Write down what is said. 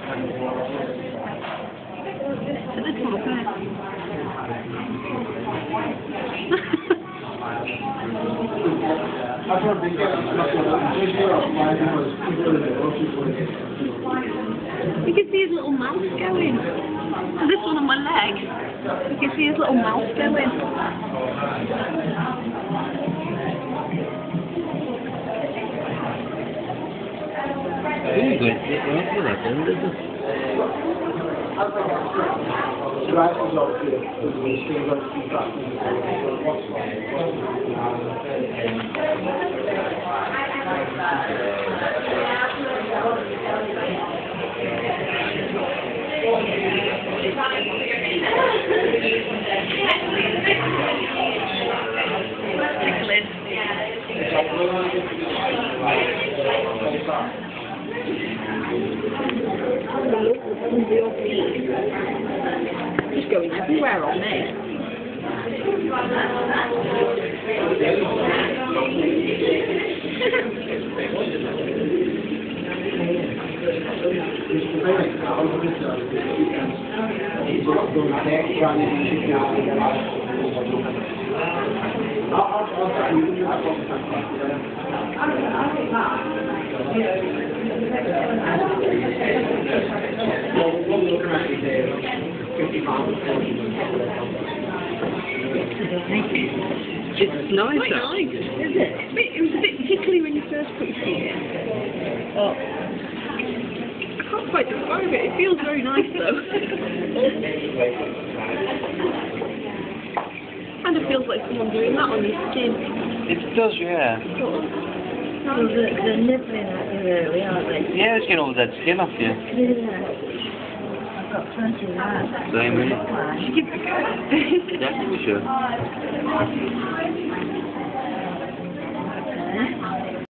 At the top, You can see his little mouth going. And this one on my leg. You can see his little mouth going. Very good. Just going everywhere on me. It's nice. Quite nice, is it? It was a bit tickly when you first put your feet in. Oh. I can't quite describe it. It feels very nice though. Kind of feels like someone doing that on your skin. It does, yeah. Oh, they're nibbling at you really, aren't they? Yeah, it's getting all that skin off you. Yeah. I've got plenty of that. Same here. Why? Definitely should.